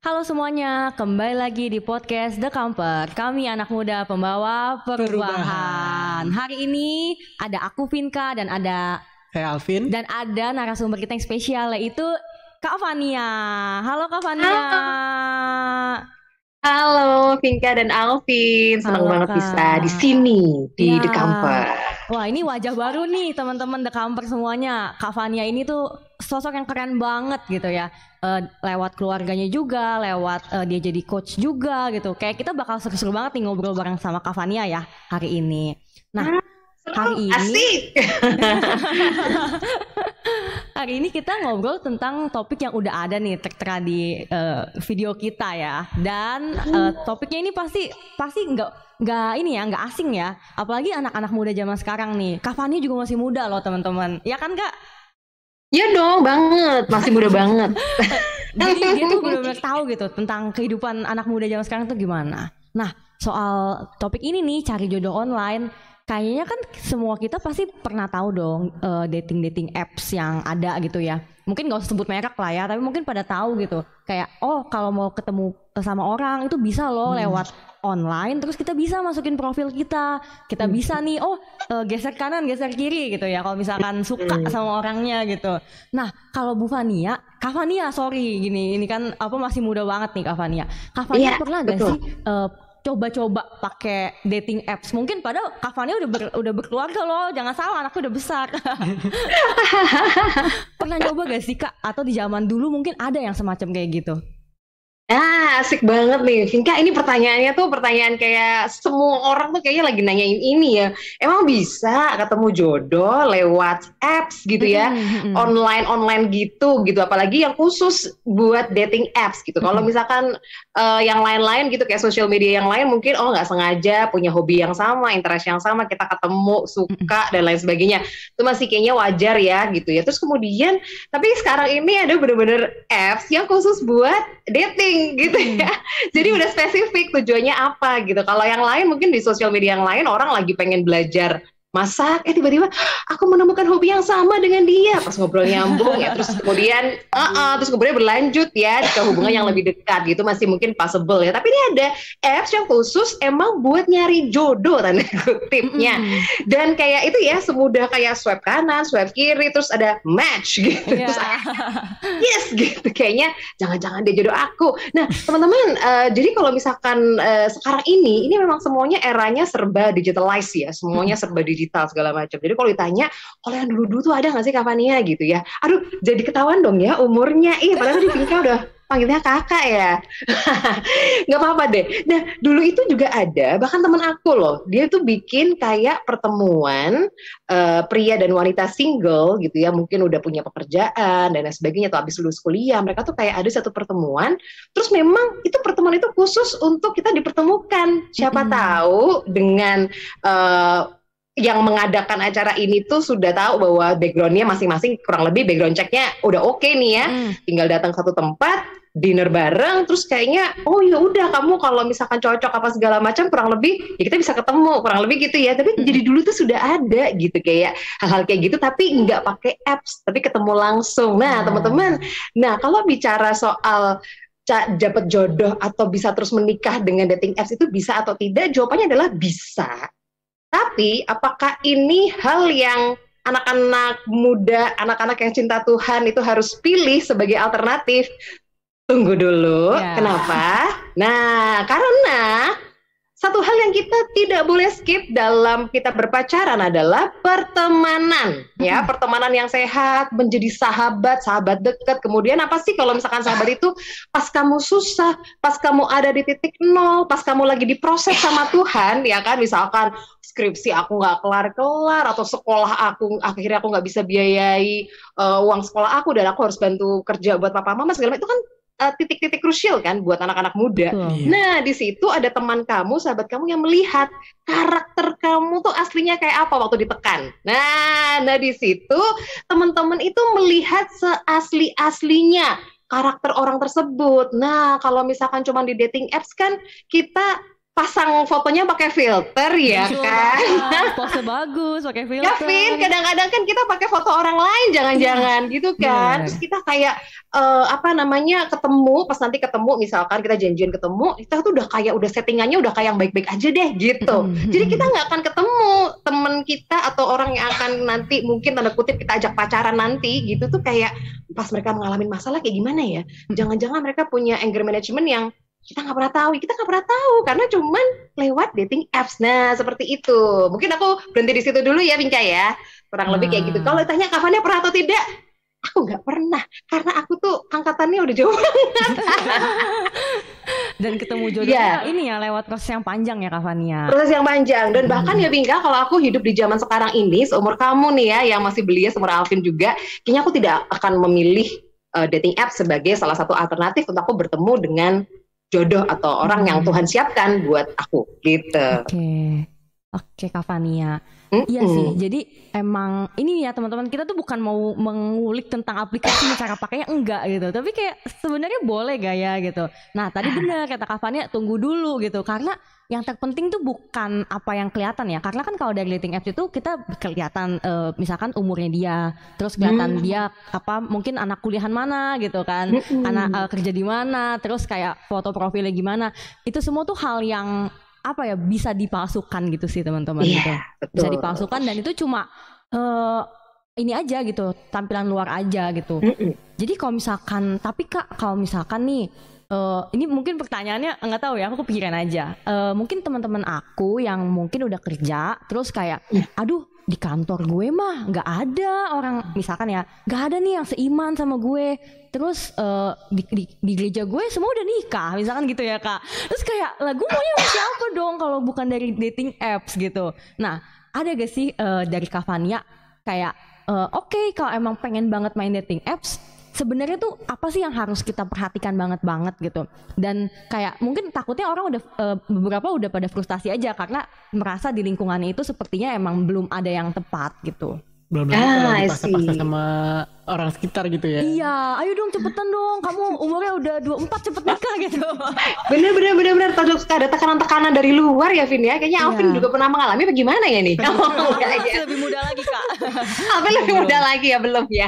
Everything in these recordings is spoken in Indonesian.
Halo semuanya, kembali lagi di podcast The Camper. Kami anak muda pembawa perubahan. Hari ini ada aku Vinka dan ada Saya Alvin. dan ada narasumber kita yang spesial, yaitu Kak Fania. Halo Kak Fania. Halo Vinka dan Alvin, senang Halo, banget Kak. bisa di sini di Ya. The Camper. Wah, ini wajah baru nih teman-teman The Camper semuanya. Kak Fania ini tuh sosok yang keren banget gitu ya. Lewat keluarganya juga, lewat dia jadi coach juga gitu. Kayak kita bakal seru-seru banget nih ngobrol bareng sama Kak Fania ya hari ini. Nah, hari ini Asik. hari ini kita ngobrol tentang topik yang udah ada nih tertera di video kita ya. Dan topiknya ini pasti nggak asing ya. Apalagi anak-anak muda zaman sekarang nih. Kak Fania juga masih muda loh teman-teman. Ya kan Kak? Ya dong, banget, masih muda banget. Jadi dia tuh benar-benar tahu gitu tentang kehidupan anak muda zaman sekarang tuh gimana. Nah, soal topik ini nih, cari jodoh online, kayaknya kan semua kita pasti pernah tahu dong dating apps yang ada gitu ya. Mungkin gak usah sebut merek lah ya, tapi mungkin pada tahu gitu. Kayak, oh kalau mau ketemu sama orang itu bisa loh lewat online, terus kita bisa masukin profil kita. Kita bisa nih, geser kanan, geser kiri gitu ya, kalau misalkan suka sama orangnya gitu. Nah, kalau Bu Fania, Kak Fania, sorry gini, ini kan masih muda banget nih Kak Fania. Kak Fania Iya, pernah gak betul. sih coba-coba pakai dating apps? Mungkin padahal Kak Fania udah berkeluarga loh, jangan salah, anaknya udah besar. Pernah coba gak sih Kak? Atau di zaman dulu mungkin ada yang semacam kayak gitu? Asik banget nih, Vinka. Ini pertanyaannya tuh pertanyaan kayak semua orang tuh kayaknya lagi nanyain ini ya. Emang bisa ketemu jodoh lewat apps gitu ya, online gitu. Apalagi yang khusus buat dating apps gitu. Kalau misalkan yang lain-lain gitu kayak social media yang lain mungkin nggak sengaja punya hobi yang sama, interest yang sama, kita ketemu, suka dan lain sebagainya. Itu masih kayaknya wajar ya gitu ya. Terus kemudian, tapi sekarang ini ada bener-bener apps yang khusus buat dating gitu ya. Jadi udah spesifik tujuannya apa gitu. Kalau yang lain mungkin di sosial media yang lain orang lagi pengen belajar masak, tiba-tiba aku menemukan hobi yang sama dengan dia, pas ngobrol nyambung ya, terus kemudian berlanjut ya ke hubungan yang lebih dekat gitu, masih mungkin possible ya. Tapi ini ada apps yang khusus emang buat nyari jodoh tanda kutipnya, dan kayak itu ya semudah kayak swipe kanan, swipe kiri, terus ada match gitu. Iya. Terus yes gitu, kayaknya jangan-jangan dia jodoh aku. Nah teman-teman, jadi kalau misalkan sekarang ini memang semuanya eranya serba digitalize ya, semuanya serba digital segala macam. Jadi kalau ditanya, kalau yang dulu-dulu tuh ada nggak sih Kak Fania gitu ya? Aduh, jadi ketahuan dong ya umurnya. Padahal tadi Vinka udah panggilnya kakak ya. Nggak apa-apa deh. Nah, dulu itu juga ada, bahkan teman aku loh, dia tuh bikin kayak pertemuan pria dan wanita single gitu ya, mungkin udah punya pekerjaan dan lain sebagainya, atau habis lulus kuliah. Mereka tuh kayak ada satu pertemuan, terus memang itu pertemuan itu khusus untuk kita dipertemukan. Siapa tahu dengan yang mengadakan acara ini tuh sudah tahu bahwa backgroundnya masing-masing kurang lebih background checknya udah oke nih ya, tinggal datang satu tempat, dinner bareng, terus kayaknya ya udah kamu kalau misalkan cocok apa segala macam, kurang lebih ya kita bisa ketemu, kurang lebih gitu ya. Tapi jadi dulu tuh sudah ada gitu kayak hal-hal kayak gitu, tapi nggak pakai apps, tapi ketemu langsung. Nah teman-teman, nah kalau bicara soal dapat jodoh atau bisa terus menikah dengan dating apps itu bisa atau tidak, jawabannya adalah bisa. Tapi apakah ini hal yang anak-anak muda, anak-anak yang cinta Tuhan itu harus pilih sebagai alternatif? Tunggu dulu, Kenapa? Nah, karena satu hal yang kita tidak boleh skip dalam kita berpacaran adalah pertemanan, ya, pertemanan yang sehat, menjadi sahabat dekat. Kemudian apa sih kalau misalkan sahabat itu pas kamu susah, pas kamu ada di titik nol, pas kamu lagi diproses sama Tuhan, ya kan, misalkan skripsi aku nggak kelar-kelar, atau sekolah aku akhirnya aku nggak bisa biayai uang sekolah aku, dan aku harus bantu kerja buat papa mama segala macam, itu kan titik-titik krusial kan buat anak-anak muda. Nah di situ ada teman kamu, sahabat kamu yang melihat karakter kamu tuh aslinya kayak apa waktu ditekan. Nah di situ teman-teman itu melihat seasli-aslinya karakter orang tersebut. Nah kalau misalkan cuma di dating apps kan kita pasang fotonya pakai filter ya kan? Pose bagus pakai filter. Ya Vin, kadang-kadang kan kita pakai foto orang lain jangan-jangan gitu kan. Terus kita kayak ketemu, pas nanti ketemu misalkan kita janjian ketemu, kita tuh udah settingannya udah kayak yang baik-baik aja deh gitu. Jadi kita nggak akan ketemu temen kita atau orang yang akan nanti mungkin tanda kutip kita ajak pacaran nanti gitu tuh kayak pas mereka mengalami masalah kayak gimana ya? Jangan-jangan mereka punya anger management yang kita nggak pernah tahu karena cuman lewat dating apps. Nah seperti itu. Mungkin aku berhenti di situ dulu ya Vinka ya, kurang lebih kayak gitu. Kalau ditanya Kavania pernah atau tidak, aku nggak pernah karena aku tuh angkatannya udah jauh banget. Dan ketemu jodohnya ini ya lewat proses yang panjang ya Kavania. Proses yang panjang dan bahkan ya Vinka, kalau aku hidup di zaman sekarang ini seumur kamu nih ya yang masih belia, seumur Alvin juga, kayaknya aku tidak akan memilih dating apps sebagai salah satu alternatif untuk aku bertemu dengan jodoh atau orang yang Tuhan siapkan buat aku gitu. Oke Kavania. Iya sih, jadi emang ini ya teman-teman, kita tuh bukan mau mengulik tentang aplikasi cara pakainya, enggak gitu, tapi kayak sebenarnya boleh gak ya gitu. Nah tadi benar kata Kavania, tunggu dulu gitu, karena yang terpenting tuh bukan apa yang kelihatan ya, karena kan kalau dari dating apps itu kita kelihatan misalkan umurnya dia, terus kelihatan dia mungkin anak kuliahan mana gitu kan, anak kerja di mana, terus kayak foto profilnya gimana, itu semua tuh hal yang bisa dipalsukan gitu sih teman-teman gitu. Bisa dipalsukan dan itu cuma ini aja gitu, tampilan luar aja gitu. Jadi kalau misalkan, tapi Kak, kalau misalkan nih ini mungkin pertanyaannya nggak tahu ya, aku kepikiran aja. Mungkin teman-teman aku yang mungkin udah kerja terus kayak aduh di kantor gue mah nggak ada orang, misalkan ya nggak ada nih yang seiman sama gue, terus di gereja gue semua udah nikah misalkan gitu ya Kak, terus kayak lah gue maunya sama siapa dong kalau bukan dari dating apps gitu. Nah ada gak sih dari Kavania kayak oke, kalau emang pengen banget main dating apps, sebenarnya tuh apa sih yang harus kita perhatikan banget gitu, dan kayak mungkin takutnya orang udah beberapa udah pada frustasi aja karena merasa di lingkungannya itu sepertinya emang belum ada yang tepat gitu. Belum lagi kalau dipaksa-paksa sama orang sekitar gitu ya. Iya, ayo dong cepetan dong, kamu umurnya udah 24 cepet nikah gitu. Bener terus ada tekanan-tekanan dari luar ya Vin ya. Kayaknya Alvin juga pernah mengalami bagaimana ya nih? Lebih muda lagi Kak. Alvin lebih muda lagi ya, belum ya?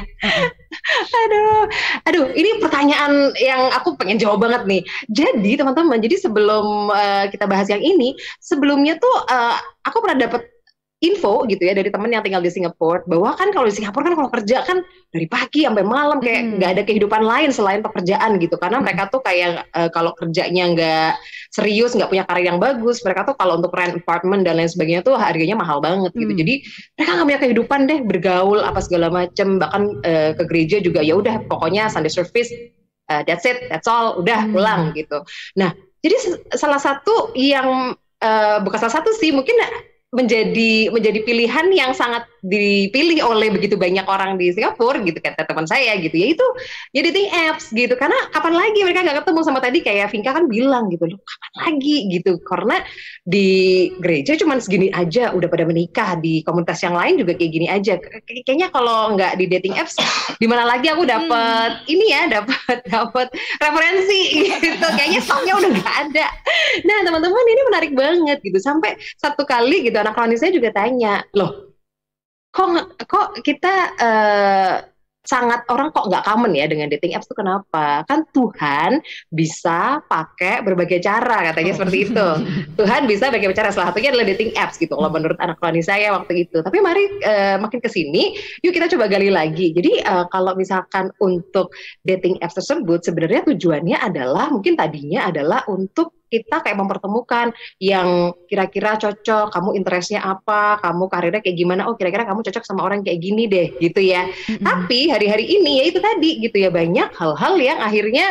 Aduh, ini pertanyaan yang aku pengen jawab banget nih. Jadi teman-teman, sebelum kita bahas yang ini, sebelumnya tuh aku pernah dapat info gitu ya dari teman yang tinggal di Singapura, bahwa kan kalau di Singapura kan kalau kerja kan dari pagi sampai malam kayak nggak ada kehidupan lain selain pekerjaan gitu, karena mereka tuh kayak kalau kerjanya nggak serius, nggak punya karir yang bagus, mereka tuh kalau untuk rent apartment dan lain sebagainya tuh harganya mahal banget gitu. Jadi mereka nggak punya kehidupan deh, bergaul apa segala macem, bahkan ke gereja juga ya udah pokoknya Sunday service, that's it, that's all, udah pulang gitu. Nah jadi salah satu yang bukan salah satu sih, mungkin menjadi pilihan yang sangat dipilih oleh begitu banyak orang di Singapura gitu, kata teman saya gitu, yaitu ya dating apps gitu, karena kapan lagi mereka nggak ketemu, sama tadi kayak Vinka kan bilang gitu loh, kapan lagi gitu, karena di gereja cuman segini aja udah pada menikah, di komunitas yang lain juga kayak gini aja, kayaknya kalau nggak di dating apps di mana lagi aku dapat ini ya, dapat referensi gitu, kayaknya stoknya udah nggak ada. Nah teman-teman, ini menarik banget gitu, sampai satu kali gitu anak rohani saya juga tanya, loh kok kita sangat orang kok nggak common ya dengan dating apps tuh, kenapa? Kan Tuhan bisa pakai berbagai cara, katanya seperti itu. Tuhan bisa pakai cara, salah satunya adalah dating apps gitu kalau menurut anak rohani saya waktu itu. Tapi mari makin kesini yuk kita coba gali lagi. Jadi kalau misalkan untuk dating apps tersebut sebenarnya tujuannya adalah, mungkin tadinya adalah untuk kita kayak mempertemukan yang kira-kira cocok, kamu interestnya apa, kamu karirnya kayak gimana, oh kira-kira kamu cocok sama orang kayak gini deh gitu ya. Tapi hari-hari ini ya itu tadi gitu ya, banyak hal-hal yang akhirnya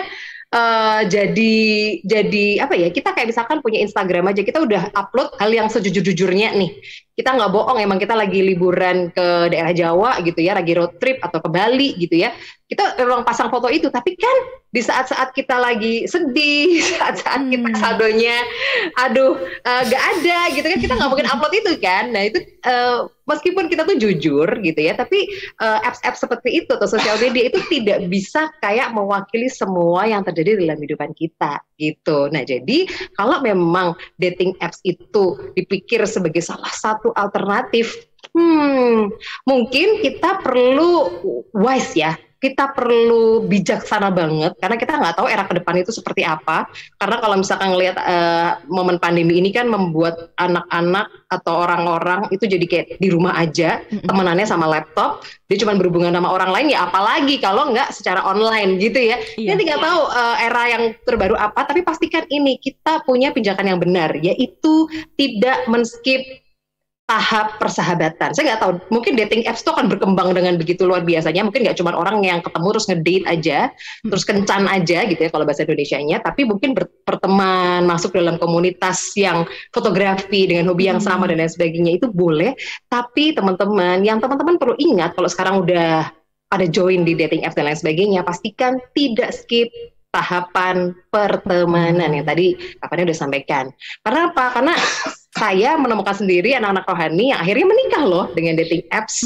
jadi apa ya, kita kayak misalkan punya Instagram aja, kita udah upload hal yang sejujur-jujurnya nih, kita nggak bohong, emang kita lagi liburan ke daerah Jawa gitu ya, lagi road trip atau ke Bali gitu ya, kita memang pasang foto itu. Tapi kan di saat-saat kita lagi sedih, saat-saat kita saldonya aduh nggak ada gitu kan, kita nggak mungkin upload itu kan. Nah itu meskipun kita tuh jujur gitu ya, tapi apps-apps seperti itu atau sosial media itu tidak bisa kayak mewakili semua yang terjadi dalam kehidupan kita gitu. Nah jadi kalau memang dating apps itu dipikir sebagai salah satu alternatif, mungkin kita perlu wise ya. Kita perlu bijaksana banget karena kita nggak tahu era ke depan itu seperti apa. Karena kalau misalkan ngelihat momen pandemi ini kan membuat anak-anak atau orang-orang itu jadi kayak di rumah aja, temenannya sama laptop, dia cuma berhubungan sama orang lain ya, apalagi kalau nggak secara online gitu ya. Kita nggak tahu era yang terbaru apa, tapi pastikan ini kita punya pijakan yang benar, yaitu tidak men-skip tahap persahabatan. Saya nggak tahu, mungkin dating apps itu akan berkembang dengan begitu luar biasanya. Mungkin nggak cuma orang yang ketemu terus ngedate aja, terus kencan aja gitu ya kalau bahasa Indonesianya, tapi mungkin berteman, masuk dalam komunitas yang fotografi dengan hobi yang sama dan lain sebagainya itu boleh. Tapi teman-teman, yang teman-teman perlu ingat kalau sekarang udah ada join di dating apps dan lain sebagainya, pastikan tidak skip tahapan pertemanan yang tadi Kapannya udah sampaikan. Karena apa? Karena saya menemukan sendiri anak-anak rohani yang akhirnya menikah loh dengan dating apps.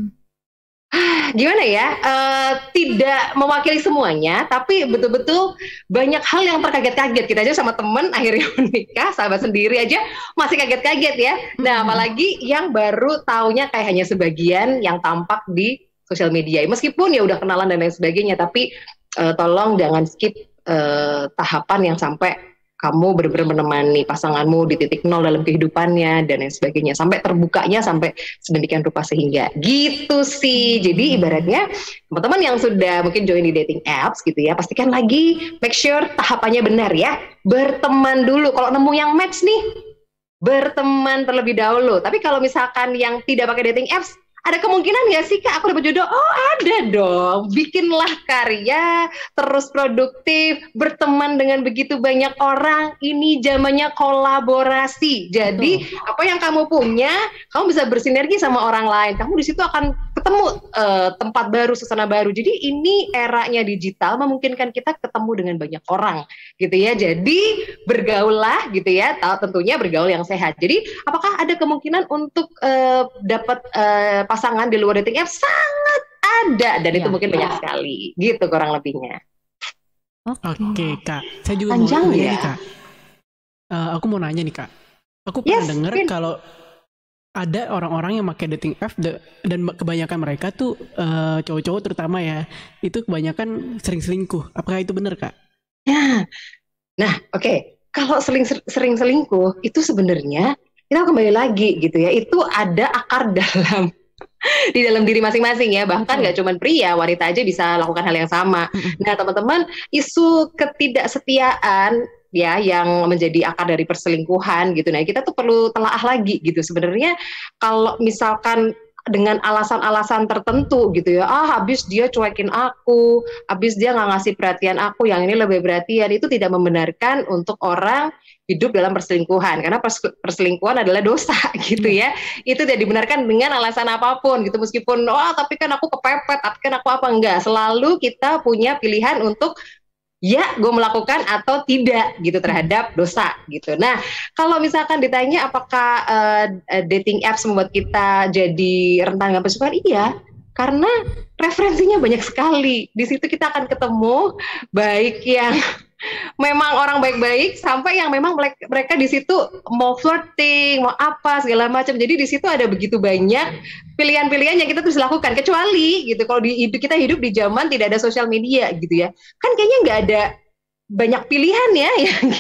Gimana ya? Tidak mewakili semuanya, tapi betul-betul banyak hal yang terkaget-kaget. Kita aja sama temen akhirnya menikah, sahabat sendiri aja masih kaget-kaget ya. Nah, apalagi yang baru taunya kayak hanya sebagian yang tampak di sosial media. Meskipun ya udah kenalan dan lain sebagainya, tapi tolong jangan skip tahapan yang sampai kamu benar-benar menemani pasanganmu di titik nol dalam kehidupannya dan lain sebagainya, sampai terbukanya sampai sedemikian rupa sehingga gitu sih. Jadi ibaratnya teman-teman yang sudah mungkin join di dating apps gitu ya, pastikan lagi make sure tahapannya benar ya. Berteman dulu, kalau nemu yang match nih berteman terlebih dahulu. Tapi kalau misalkan yang tidak pakai dating apps, ada kemungkinan nggak sih Kak aku dapat jodoh? Oh ada dong, bikinlah karya, terus produktif, berteman dengan begitu banyak orang, ini zamannya kolaborasi. Jadi apa yang kamu punya, kamu bisa bersinergi sama orang lain, kamu di situ akan ketemu tempat baru, suasana baru. Jadi ini eranya digital memungkinkan kita ketemu dengan banyak orang gitu ya. Jadi bergaullah gitu ya, tentunya bergaul yang sehat. Jadi apakah ada kemungkinan untuk dapat pasangan di luar dating apps? Sangat ada, dan itu mungkin banyak sekali gitu kurang lebihnya. Oke Kak, saya juga Panjang mau nanya ya? nih Kak. Aku mau nanya nih Kak, aku pernah dengar kalau ada orang-orang yang pakai dating app dan kebanyakan mereka tuh cowok-cowok terutama ya, itu kebanyakan sering selingkuh. Apakah itu benar Kak? Ya, nah oke. Kalau sering selingkuh itu sebenarnya kita kembali lagi gitu ya, itu ada akar dalam di dalam diri masing-masing ya, bahkan nggak cuma pria, wanita aja bisa lakukan hal yang sama. Nah teman-teman, isu ketidaksetiaan ya yang menjadi akar dari perselingkuhan gitu, nah kita tuh perlu telaah lagi gitu sebenarnya. Kalau misalkan dengan alasan-alasan tertentu gitu ya, habis dia cuekin aku, habis dia nggak ngasih perhatian aku, yang ini lebih perhatian, itu tidak membenarkan untuk orang hidup dalam perselingkuhan, karena perselingkuhan adalah dosa gitu ya. Itu tidak dibenarkan dengan alasan apapun gitu, meskipun tapi kan aku kepepet, tapi kan aku apa, enggak, selalu kita punya pilihan untuk ya gue melakukan atau tidak gitu terhadap dosa gitu. Nah kalau misalkan ditanya apakah dating apps membuat kita jadi rentan dengan perselingkuhan, iya, karena referensinya banyak sekali. Di situ kita akan ketemu baik yang memang orang baik-baik sampai yang memang mereka di situ mau flirting, mau apa segala macam. Jadi di situ ada begitu banyak pilihan-pilihan yang kita terus lakukan. Kecuali gitu kalau kita hidup di zaman tidak ada sosial media gitu ya. Kan kayaknya nggak ada banyak pilihan ya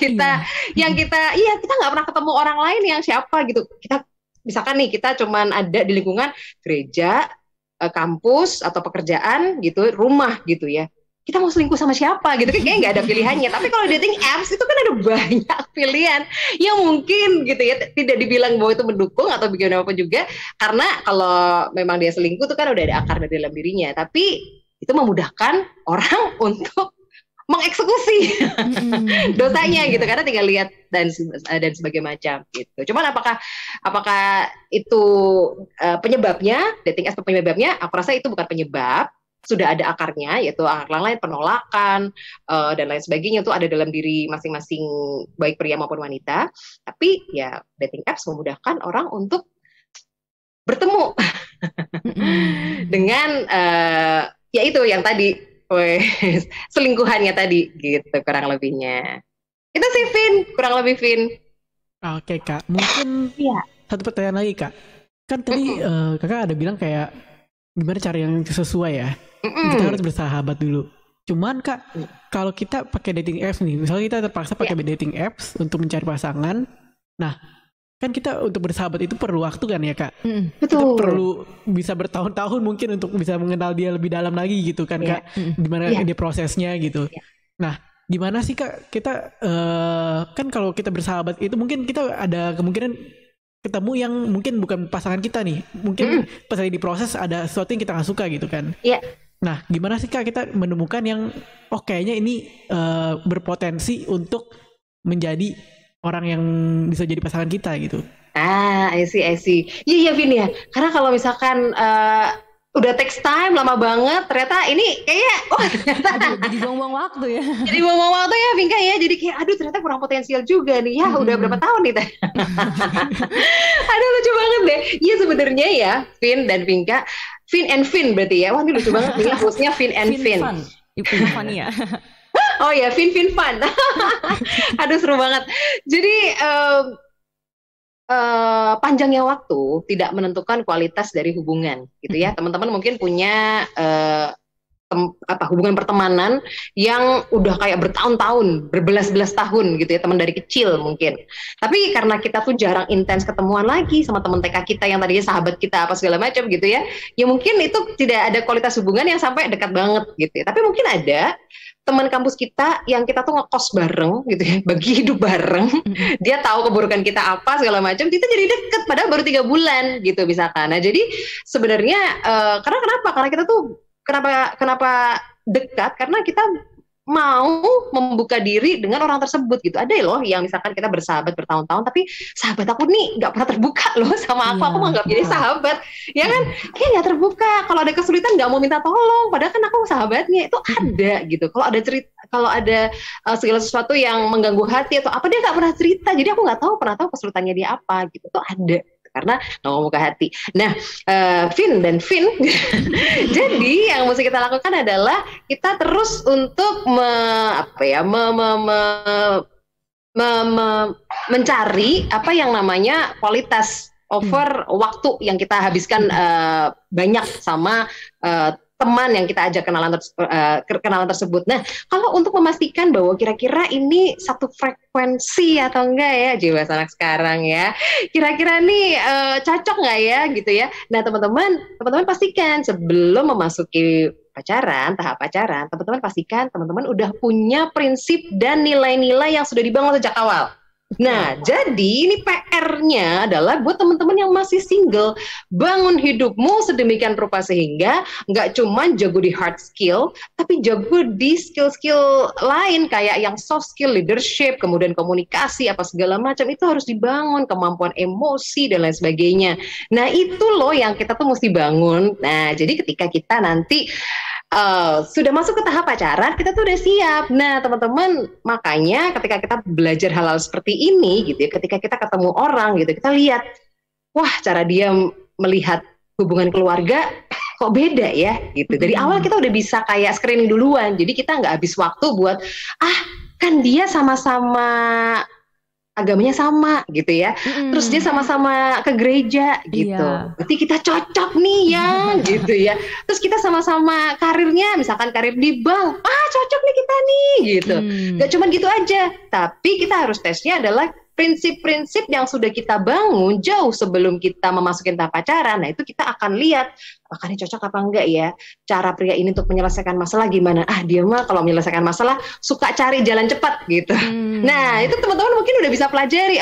yang kita nggak pernah ketemu orang lain yang siapa gitu. Kita misalkan nih kita cuman ada di lingkungan gereja, kampus atau pekerjaan gitu, rumah gitu ya. Kita mau selingkuh sama siapa gitu, kayaknya nggak ada pilihannya. Tapi kalau dating apps itu kan ada banyak pilihan yang mungkin gitu ya tidak dibilang bahwa itu mendukung atau bikin apa juga, karena kalau memang dia selingkuh itu kan udah ada akar dari dalam dirinya. Tapi itu memudahkan orang untuk mengeksekusi dosanya gitu, karena tinggal lihat dan sebagai macam gitu. Cuman apakah itu penyebabnya, dating apps penyebabnya? Aku rasa itu bukan penyebab. Sudah ada akarnya, yaitu akar lain, penolakan dan lain sebagainya, itu ada dalam diri masing-masing baik pria maupun wanita. Tapi ya dating apps memudahkan orang untuk bertemu dengan ya itu yang tadi selingkuhannya tadi gitu kurang lebihnya. Itu sih Vin, kurang lebih Vin. Oke Kak, mungkin satu pertanyaan lagi Kak. Kan tadi Kakak ada bilang kayak gimana cara yang sesuai ya. Kita harus bersahabat dulu. Cuman Kak, kalau kita pakai dating apps nih, misalnya kita terpaksa pakai dating apps untuk mencari pasangan. Nah, kan kita untuk bersahabat itu perlu waktu kan ya Kak? Kita perlu bisa bertahun-tahun mungkin untuk bisa mengenal dia lebih dalam lagi gitu kan Kak? Gimana dia prosesnya gitu. Nah, gimana sih Kak kita kan kalau kita bersahabat itu mungkin kita ada kemungkinan ketemu yang mungkin bukan pasangan kita nih. Mungkin pas lagi diproses ada sesuatu yang kita gak suka gitu kan. Nah, gimana sih Kak kita menemukan yang kayaknya ini berpotensi untuk menjadi orang yang bisa jadi pasangan kita gitu. I see. Iya Vin ya. Karena kalau misalkan udah takes time lama banget, ternyata ini kayak ternyata jadi buang-buang waktu ya. Jadi buang-buang waktu ya Vinka ya. Jadi kayak aduh ternyata kurang potensial juga nih. Ya udah berapa tahun nih teh. Aduh lucu banget deh. Iya sebenarnya ya Vin dan Vinka, Vin and Vin berarti ya. Wah ini lucu banget nih hostnya Vin and Vin. Ibu Fania. Oh ya, Vin Fun. Aduh seru banget. Jadi panjangnya waktu tidak menentukan kualitas dari hubungan, gitu ya. Teman-teman mungkin punya hubungan pertemanan yang udah kayak bertahun-tahun, berbelas-belas tahun gitu ya, teman dari kecil mungkin. Tapi karena kita tuh jarang intens ketemuan lagi sama teman TK kita yang tadinya sahabat kita apa segala macam gitu ya. Ya mungkin itu tidak ada kualitas hubungan yang sampai dekat banget gitu ya. Tapi mungkin ada teman kampus kita yang kita tuh ngekos bareng gitu ya, bagi hidup bareng. Dia tahu keburukan kita apa segala macam, kita jadi deket padahal baru 3 bulan gitu misalkan. Nah, jadi sebenarnya karena kenapa? Karena kita tuh kenapa dekat? Karena kita mau membuka diri dengan orang tersebut gitu. Ada loh yang misalkan kita bersahabat bertahun-tahun, tapi sahabat aku nih nggak pernah terbuka loh sama aku menganggap jadi sahabat, ya kan? Kayak nggak terbuka. Kalau ada kesulitan nggak mau minta tolong, padahal kan aku sahabatnya. Itu ada gitu. Kalau ada cerita, kalau ada segala sesuatu yang mengganggu hati atau apa, dia nggak pernah cerita. Jadi aku nggak pernah tahu kesulitannya dia apa gitu. Itu ada. Karena nggak mau buka hati. Nah, Vin dan Vin, jadi yang mesti kita lakukan adalah kita terus untuk mencari apa yang namanya kualitas over waktu yang kita habiskan banyak sama teman yang kita ajak kenalan tersebut. Nah, kalau untuk memastikan bahwa kira-kira ini satu frekuensi atau enggak ya, jiwa anak sekarang ya, kira-kira nih cocok nggak ya gitu ya. Nah, teman-teman pastikan sebelum memasuki tahap pacaran, teman-teman pastikan teman-teman udah punya prinsip dan nilai-nilai yang sudah dibangun sejak awal. Nah, jadi ini PR-nya adalah buat teman-teman yang masih single, bangun hidupmu sedemikian rupa sehingga nggak cuma jago di hard skill, tapi jago di skill-skill lain kayak yang soft skill, leadership, kemudian komunikasi, apa segala macam itu harus dibangun, kemampuan emosi dan lain sebagainya. Nah, itu loh yang kita tuh mesti bangun. Nah, jadi ketika kita nanti sudah masuk ke tahap pacaran, kita tuh udah siap. Nah, teman-teman, makanya ketika kita belajar hal-hal seperti ini gitu ya, ketika kita ketemu orang gitu, kita lihat, wah cara dia melihat hubungan keluarga kok beda ya gitu. Dari awal kita udah bisa kayak screening duluan, jadi kita nggak habis waktu buat kan dia sama-sama agamanya sama gitu ya, terus dia sama-sama ke gereja gitu, berarti kita cocok nih ya gitu ya. Terus kita sama-sama karirnya, misalkan karir di bank, cocok nih kita nih gitu. Gak cuma gitu aja, tapi kita harus tesnya adalah prinsip-prinsip yang sudah kita bangun jauh sebelum kita memasuki tahap pacaran. Nah, itu kita akan lihat apakah ini cocok apa enggak ya, cara pria ini untuk menyelesaikan masalah gimana. Dia mah kalau menyelesaikan masalah suka cari jalan cepat gitu. Nah, itu teman-teman mungkin udah bisa pelajari.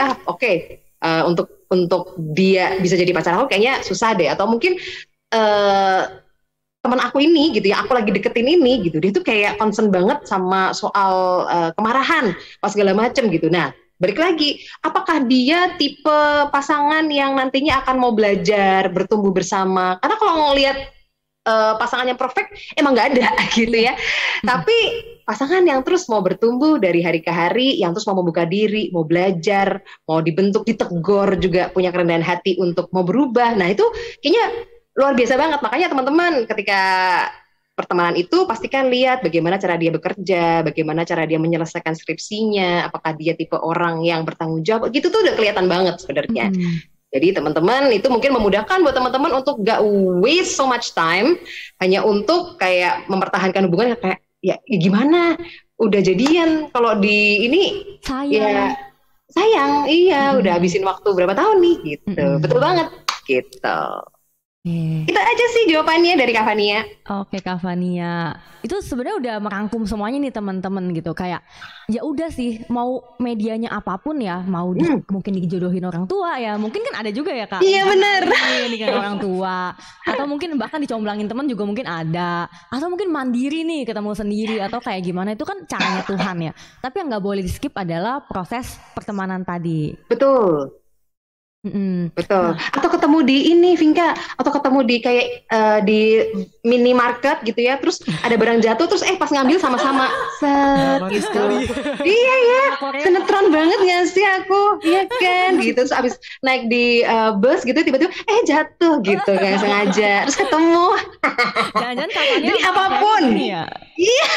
Untuk dia bisa jadi pacar aku kayaknya susah deh, atau mungkin teman aku ini gitu ya, aku lagi deketin ini gitu, dia tuh kayak concern banget sama soal kemarahan pas segala macem gitu. Nah, balik lagi, apakah dia tipe pasangan yang nantinya akan mau belajar, bertumbuh bersama? Karena kalau ngelihat pasangan yang perfect emang nggak ada gitu ya. Tapi pasangan yang terus mau bertumbuh dari hari ke hari, yang terus mau membuka diri, mau belajar, mau dibentuk, ditegur juga, punya kerendahan hati untuk mau berubah. Nah itu kayaknya luar biasa banget. Makanya teman-teman ketika pertemanan itu pastikan lihat bagaimana cara dia bekerja, bagaimana cara dia menyelesaikan skripsinya, apakah dia tipe orang yang bertanggung jawab, gitu tuh udah kelihatan banget sebenarnya. Jadi teman-teman itu mungkin memudahkan buat teman-teman untuk gak waste so much time hanya untuk kayak mempertahankan hubungan kayak ya gimana udah jadian kalau di ini sayang iya udah habisin waktu berapa tahun nih gitu. Betul banget gitu. Itu aja sih jawabannya dari Kak Fania. Oke Kak Fania, itu sebenarnya udah merangkum semuanya nih teman-teman gitu. Kayak ya udah sih, mau medianya apapun ya, mau mungkin dijodohin orang tua ya, mungkin kan ada juga ya Kak. Iya benar. Dengan orang tua, atau mungkin bahkan dicomblangin teman juga mungkin ada, atau mungkin mandiri nih ketemu sendiri atau kayak gimana, itu kan caranya Tuhan ya. Tapi yang nggak boleh di skip adalah proses pertemanan tadi. Betul. Betul. Atau ketemu di ini Vinka, atau ketemu di kayak di minimarket gitu ya, terus ada barang jatuh, terus pas ngambil sama-sama gitu. Iya ya, sinetron banget gak sih aku, iya kan gitu. Terus abis naik di bus gitu tiba-tiba jatuh gitu kayak sengaja, terus ketemu. Jangan-jangan kapannya jadi apapun ya? Iya.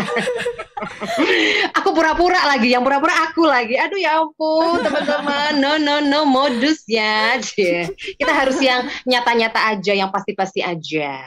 Aku pura-pura lagi, yang pura-pura aku lagi. Aduh ya ampun teman-teman, no modus ya. Kita harus yang nyata-nyata aja, yang pasti-pasti aja.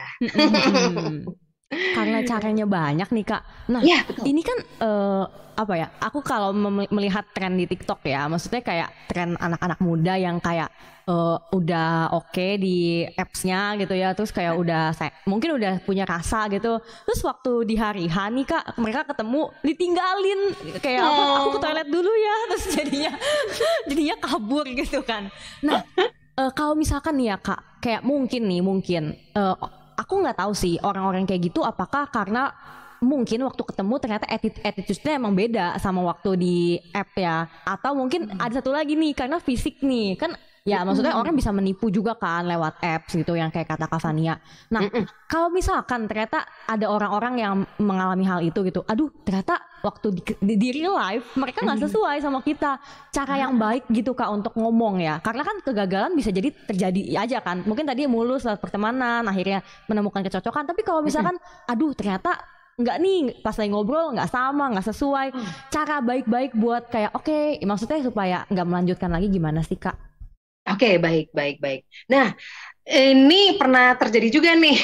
Karena caranya banyak nih Kak. Nah ya, ini kan apa ya, aku kalau melihat tren di TikTok ya, maksudnya kayak tren anak-anak muda yang kayak udah oke di apps-nya gitu ya, terus kayak mungkin udah punya rasa gitu, terus waktu di hari H nih Kak, mereka ketemu ditinggalin kayak aku ke toilet dulu ya, terus jadinya kabur gitu kan. Nah kalau misalkan nih ya Kak, kayak mungkin aku nggak tahu sih orang-orang kayak gitu apakah karena mungkin waktu ketemu ternyata attitude-nya emang beda sama waktu di app ya, atau mungkin ada satu lagi nih karena fisik nih kan ya, maksudnya orang bisa menipu juga kan lewat apps gitu yang kayak kata Kak Fania. Nah kalau misalkan ternyata ada orang-orang yang mengalami hal itu gitu, aduh ternyata waktu di real life mereka nggak sesuai sama kita, cara yang baik gitu Kak untuk ngomong ya, karena kan kegagalan bisa jadi terjadi aja kan, mungkin tadi mulus lewat pertemanan akhirnya menemukan kecocokan, tapi kalau misalkan aduh ternyata nggak nih, pas lagi ngobrol nggak sama, nggak sesuai, cara baik-baik buat kayak oke, maksudnya supaya nggak melanjutkan lagi gimana sih Kak? Oke, baik. Nah, ini pernah terjadi juga nih.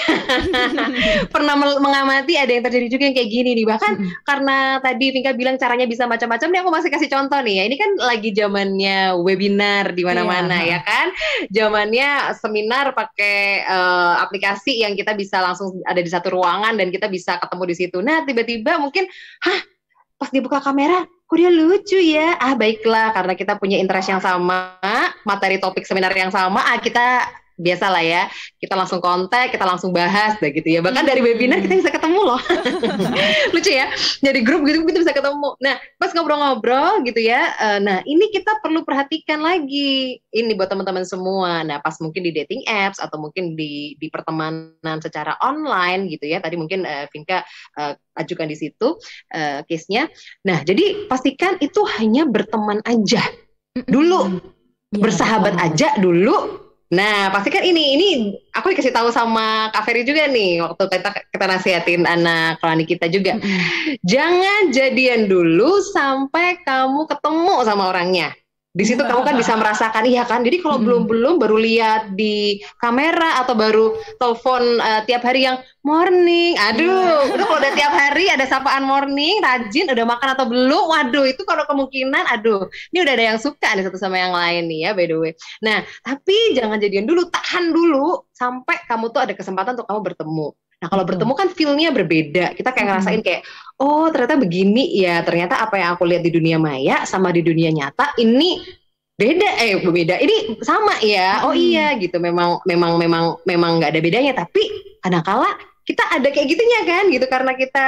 Pernah mengamati ada yang terjadi juga yang kayak gini nih. Bahkan karena tadi Vinka bilang caranya bisa macam-macam, nih aku masih kasih contoh nih ya. Ini kan lagi zamannya webinar di mana-mana ya kan. Zamannya seminar pakai aplikasi yang kita bisa langsung ada di satu ruangan dan kita bisa ketemu di situ. Nah, tiba-tiba mungkin pas dibuka kamera, kok dia lucu ya? Baiklah, karena kita punya interest yang sama, materi topik seminar yang sama, kita biasa lah ya, kita langsung kontak, kita langsung bahas, gitu ya. Bahkan dari webinar kita bisa ketemu loh. Lucu ya, jadi grup gitu kita bisa ketemu. Nah, pas ngobrol-ngobrol gitu ya, nah ini kita perlu perhatikan lagi, ini buat teman-teman semua. Nah, pas mungkin di dating apps, atau mungkin di pertemanan secara online gitu ya, tadi mungkin Vinka ajukan di situ case-nya. Nah, jadi pastikan itu hanya berteman aja dulu, bersahabat aja dulu. Nah, pastikan ini aku dikasih tahu sama Kak Ferry juga nih waktu kita nasihatin anak koloni kita juga. Jangan jadian dulu sampai kamu ketemu sama orangnya. Di situ kamu kan bisa merasakan, iya kan. Jadi kalau belum baru lihat di kamera atau baru telepon tiap hari yang morning, aduh, udah kalau udah tiap hari ada sapaan morning, rajin, udah makan atau belum, waduh, itu kalau kemungkinan, aduh, ini udah ada yang suka nih satu sama yang lain nih ya, by the way. Nah, tapi jangan jadian dulu, tahan dulu sampai kamu tuh ada kesempatan untuk kamu bertemu. Nah, kalau bertemu kan feel-nya berbeda. Kita kayak ngerasain kayak, oh ternyata begini ya. Ternyata apa yang aku lihat di dunia maya sama di dunia nyata ini beda. Ini sama ya. Oh iya gitu. Memang nggak ada bedanya. Tapi kadang-kala kita ada kayak gitunya kan gitu, karena kita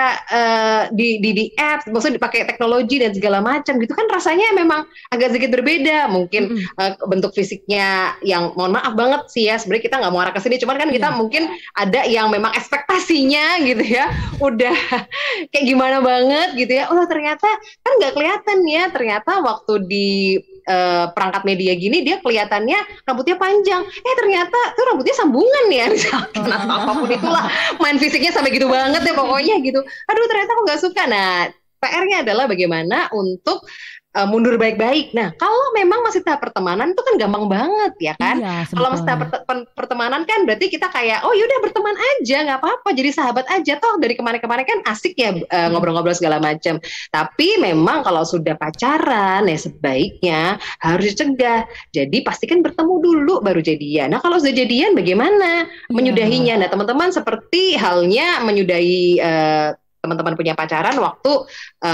di apps, maksudnya dipakai teknologi dan segala macam gitu kan, rasanya memang agak sedikit berbeda. Mungkin bentuk fisiknya yang mohon maaf banget sih ya, sebenarnya kita nggak mau arah ke sini, cuman kan kita mungkin ada yang memang ekspektasinya gitu ya, udah kayak gimana banget gitu ya. Oh ternyata kan nggak kelihatan ya, ternyata waktu di perangkat media gini dia kelihatannya rambutnya panjang, ternyata tuh rambutnya sambungan ya misalkan atau apapun itulah, main fisiknya sampai gitu banget ya pokoknya gitu. Aduh ternyata aku nggak suka. Nah PR-nya adalah bagaimana untuk mundur baik-baik. Nah kalau memang masih tahap pertemanan itu kan gampang banget ya kan. Kalau masih tahap pertemanan kan berarti kita kayak oh yaudah berteman aja, nggak apa-apa, jadi sahabat aja, toh dari kemarin-kemarin kan asik ya ngobrol-ngobrol segala macam. Tapi memang kalau sudah pacaran ya sebaiknya harus dicegah. Jadi pastikan bertemu dulu baru jadian. Nah kalau sudah jadian bagaimana menyudahinya? Nah teman-teman seperti halnya menyudahi teman-teman punya pacaran waktu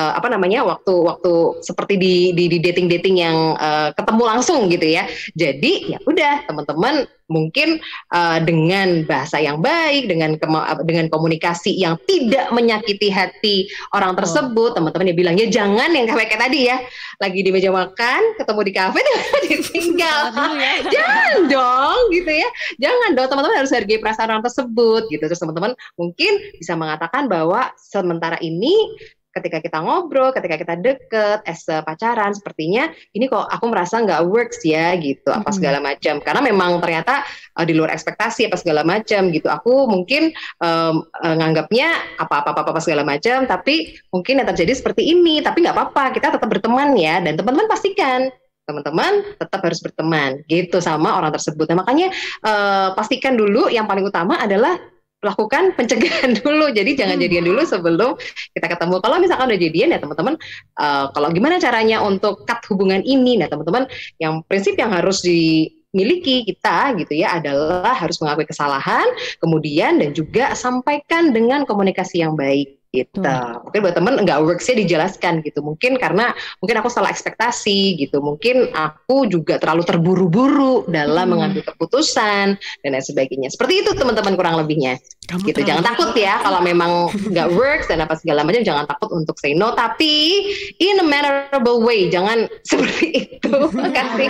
waktu seperti di dating yang ketemu langsung gitu ya. Jadi ya udah teman-teman mungkin dengan bahasa yang baik, dengan komunikasi yang tidak menyakiti hati orang tersebut, teman-teman ya bilang ya jangan yang kayak tadi ya, lagi di meja makan ketemu di kafe ditinggal. Jangan dong gitu ya. Jangan dong, teman-teman harus hargai perasaan orang tersebut gitu. Terus teman-teman mungkin bisa mengatakan bahwa sementara ini ketika kita ngobrol, ketika kita deket, pacaran, sepertinya ini kok aku merasa nggak works ya gitu, apa segala macam. Karena memang ternyata di luar ekspektasi apa segala macam gitu. Aku mungkin nganggapnya apa segala macam, tapi mungkin yang terjadi seperti ini. Tapi nggak apa-apa, kita tetap berteman ya. Dan teman-teman pastikan teman-teman tetap harus berteman gitu sama orang tersebut. Nah makanya pastikan dulu yang paling utama adalah lakukan pencegahan dulu. Jadi jangan jadian dulu sebelum kita ketemu. Kalau misalkan udah jadian ya teman-teman, kalau gimana caranya untuk cut hubungan ini? Nah teman-teman, yang prinsip yang harus dimiliki kita gitu ya adalah harus mengakui kesalahan, kemudian dan juga sampaikan dengan komunikasi yang baik. Gitu. Mungkin buat temen nggak worksnya dijelaskan gitu. Mungkin karena aku salah ekspektasi gitu. Mungkin aku juga terlalu terburu-buru dalam mengambil keputusan dan lain sebagainya. Seperti itu teman-teman kurang lebihnya. Gitu. Jangan takut ya kalau memang nggak works dan apa segala macam. Jangan takut untuk say no. Tapi in a mannerable way. Jangan seperti itu. Kasih.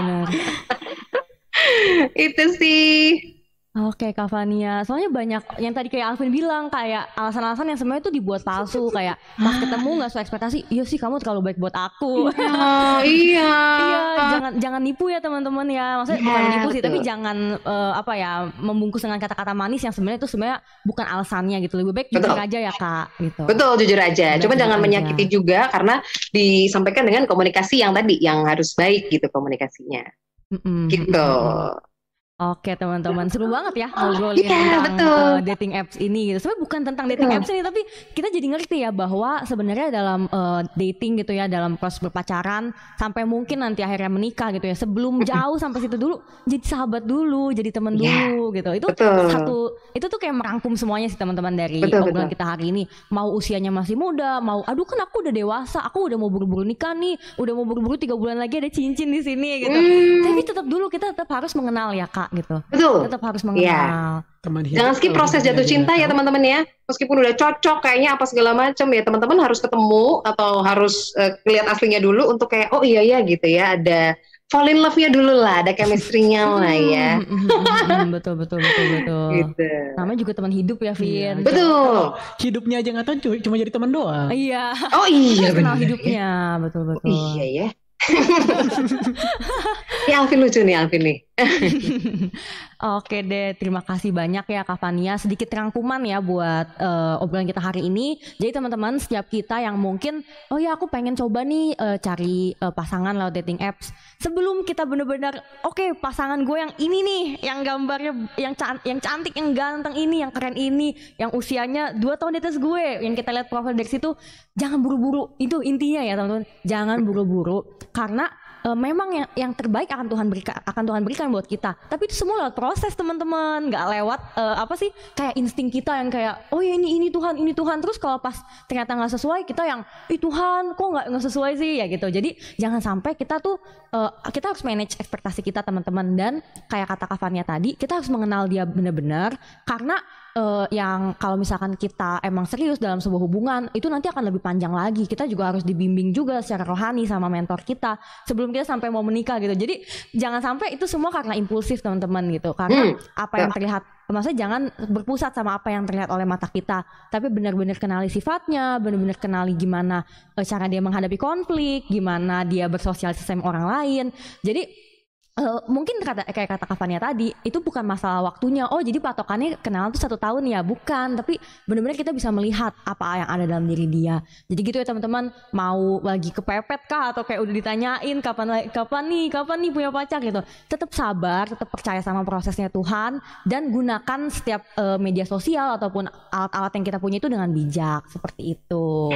Itu sih. Oke Kak Fania, soalnya banyak yang tadi kayak Alvin bilang kayak alasan-alasan yang sebenarnya itu dibuat palsu, kayak pas ketemu nggak sesuai ekspektasi, iya sih kamu terlalu baik buat aku. Iya, jangan nipu ya teman-teman ya, maksudnya bukan nipu sih, tapi jangan membungkus dengan kata-kata manis yang sebenarnya itu sebenarnya bukan alasannya gitu, lebih baik jujur aja ya Kak. Gitu. Betul, jujur aja, cuma jangan menyakiti juga karena disampaikan dengan komunikasi yang tadi yang harus baik gitu komunikasinya, gitu. Oke teman-teman, seru banget ya ngobrolin tentang dating apps ini gitu. Sebenarnya bukan tentang dating apps ini, tapi kita jadi ngerti ya bahwa sebenarnya dalam dating gitu ya, dalam proses berpacaran sampai mungkin nanti akhirnya menikah gitu ya, sebelum jauh sampai situ dulu jadi sahabat dulu, jadi teman dulu gitu. Itu itu tuh kayak merangkum semuanya sih teman-teman dari obrolan kita hari ini. Mau usianya masih muda, mau aduh kan aku udah dewasa, aku udah mau buru-buru nikah nih, udah mau buru-buru 3 bulan lagi ada cincin di sini gitu. Tapi tetap dulu kita tetap harus mengenal ya Kak gitu. Betul. Tetap harus mengenal. Jangan skip proses jatuh cinta ya teman-teman ya. Meskipun udah cocok kayaknya apa segala macam ya, teman-teman harus ketemu atau harus lihat aslinya dulu untuk kayak oh iya ya gitu ya, ada fall in love-nya dulu lah, ada chemistry-nya lah ya. Betul. Gitu. Namanya juga teman hidup ya, Vin. Betul. Hidupnya aja nggak tahu, cuma jadi teman doang. Iya. Oh iya benar. Kenal hidupnya, betul. Iya ya. Ya Alvin lucu nih Alvin nih. Oke deh, terima kasih banyak ya Kak Fania. Sedikit rangkuman ya buat obrolan kita hari ini. Jadi teman-teman, setiap kita yang mungkin oh ya aku pengen coba nih cari pasangan lewat dating apps. Sebelum kita bener-bener oke, pasangan gue yang ini nih, yang gambarnya yang cantik, yang ganteng ini, yang keren ini, yang usianya 2 tahun di atas gue, yang kita lihat profil dari situ, jangan buru-buru. Itu intinya ya teman-teman. Jangan buru-buru karena memang yang terbaik akan Tuhan berikan buat kita. Tapi itu semua lewat proses teman-teman, nggak lewat kayak insting kita yang kayak oh ya ini Tuhan. Terus kalau pas ternyata nggak sesuai, kita yang Tuhan kok nggak sesuai sih ya gitu. Jadi jangan sampai kita tuh kita harus manage ekspektasi kita teman-teman, dan kayak kata Kak Fania tadi, kita harus mengenal dia benar-benar karena yang kalau misalkan kita emang serius dalam sebuah hubungan itu nanti akan lebih panjang lagi. Kita juga harus dibimbing juga secara rohani sama mentor kita sebelum kita sampai mau menikah gitu. Jadi jangan sampai itu semua karena impulsif teman-teman gitu. Karena apa yang terlihat, maksudnya jangan berpusat sama apa yang terlihat oleh mata kita, tapi benar-benar kenali sifatnya, benar-benar kenali gimana cara dia menghadapi konflik, gimana dia bersosialisasi sama orang lain. Jadi mungkin kayak kata Kak Fania tadi, itu bukan masalah waktunya. Oh jadi patokannya kenalan tuh 1 tahun ya? Bukan, tapi benar-benar kita bisa melihat apa yang ada dalam diri dia. Jadi gitu ya teman-teman, mau lagi kepepet kah atau kayak udah ditanyain kapan nih punya pacar gitu, tetap sabar, tetap percaya sama prosesnya Tuhan, dan gunakan setiap media sosial ataupun alat-alat yang kita punya itu dengan bijak, seperti itu.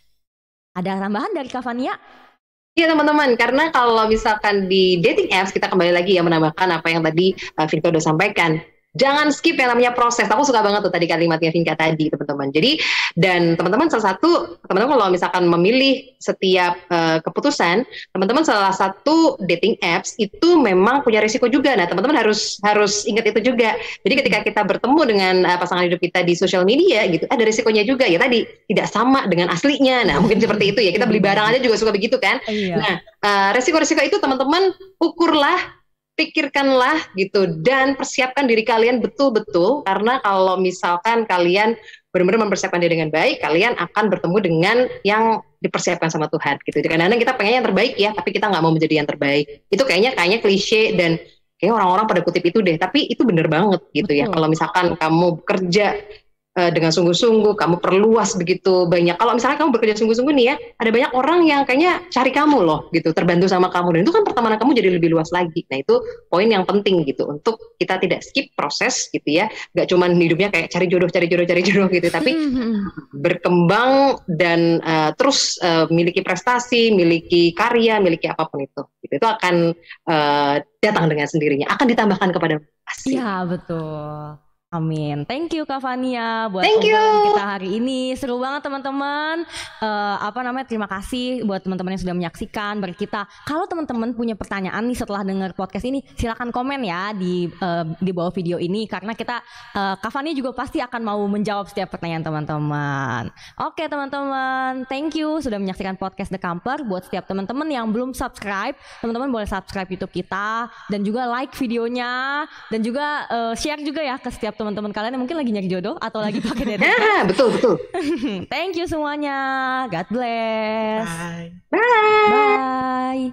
Ada tambahan dari Kak Fania? Iya teman-teman, karena kalau misalkan di dating apps, kita kembali lagi ya menambahkan apa yang tadi Vinka udah sampaikan. Jangan skip yang namanya proses. Aku suka banget tuh tadi kalimatnya Vinka tadi, teman-teman. Jadi, dan teman-teman teman-teman kalau misalkan memilih setiap keputusan, teman-teman salah satu dating apps itu memang punya risiko juga. Nah, teman-teman harus ingat itu juga. Jadi ketika kita bertemu dengan pasangan hidup kita di sosial media gitu, ada risikonya juga ya tadi, tidak sama dengan aslinya. Nah, mungkin seperti itu ya. Kita beli barang aja juga suka begitu kan. Nah, risiko-risiko itu teman-teman ukurlah, pikirkanlah gitu, dan persiapkan diri kalian betul-betul, karena kalau misalkan kalian benar-benar mempersiapkan diri dengan baik, kalian akan bertemu dengan yang dipersiapkan sama Tuhan gitu. Kadang-kadang kita pengen yang terbaik ya, tapi kita nggak mau menjadi yang terbaik. Itu kayaknya klise dan kayaknya orang-orang pada kutip itu deh, tapi itu bener banget gitu. Betul. Ya. Kalau misalkan kamu kerja dengan sungguh-sungguh, kamu perluas begitu banyak. Kalau misalnya kamu bekerja sungguh-sungguh nih ya, ada banyak orang yang kayaknya cari kamu loh gitu, terbantu sama kamu, dan itu kan pertemanan kamu jadi lebih luas lagi. Nah itu poin yang penting gitu, untuk kita tidak skip proses gitu ya, gak cuman hidupnya kayak cari jodoh gitu, tapi berkembang dan terus miliki prestasi, miliki karya, miliki apapun itu akan datang dengan sendirinya, akan ditambahkan kepada pasti. Iya betul. Amin. Thank you Kak Fania buat obrolan kita hari ini. Seru banget teman-teman. Terima kasih buat teman-teman yang sudah menyaksikan bareng kita. Kalau teman-teman punya pertanyaan nih setelah dengar podcast ini, silakan komen ya di bawah video ini, karena kita Kak Fania juga pasti akan mau menjawab setiap pertanyaan teman-teman. Oke teman-teman, thank you sudah menyaksikan podcast The Camper. Buat setiap teman-teman yang belum subscribe, teman-teman boleh subscribe YouTube kita, dan juga like videonya, dan juga share juga ya ke setiap teman-teman kalian yang mungkin lagi nyari jodoh atau lagi pakai dating. Betul. Thank you semuanya. God bless. Bye. Bye. Bye.